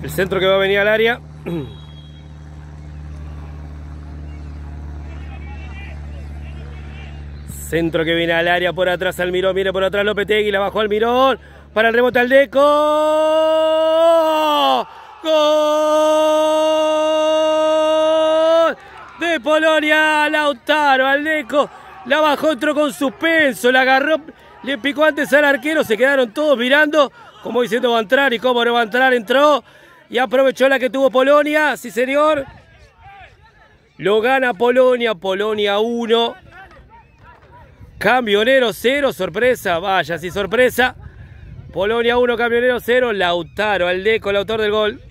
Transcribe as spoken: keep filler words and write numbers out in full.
El centro que va a venir al área. Centro que viene al área por atrás Almirón. Viene por atrás Lopetegui. La bajó Almirón. Para el rebote al Deco. ¡Gol! De Polonia. Lautaro al Deco. La bajó, entró con suspenso. La agarró. Le picó antes al arquero. Se quedaron todos mirando. Como diciendo va a entrar y cómo no va a entrar. Entró. Y aprovechó la que tuvo Polonia. Sí, señor. Lo gana Polonia. Polonia uno. Camionero cero. Sorpresa. Vaya, sí, sorpresa. Polonia uno, Camionero cero. Lautaro al Deco, el autor del gol.